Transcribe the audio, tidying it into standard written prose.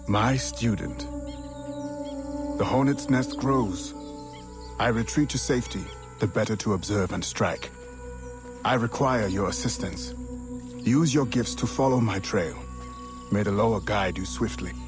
My student. The hornet's nest grows. I retreat to safety, the better to observe and strike. I require your assistance. Use your gifts to follow my trail. May the lower guide you swiftly.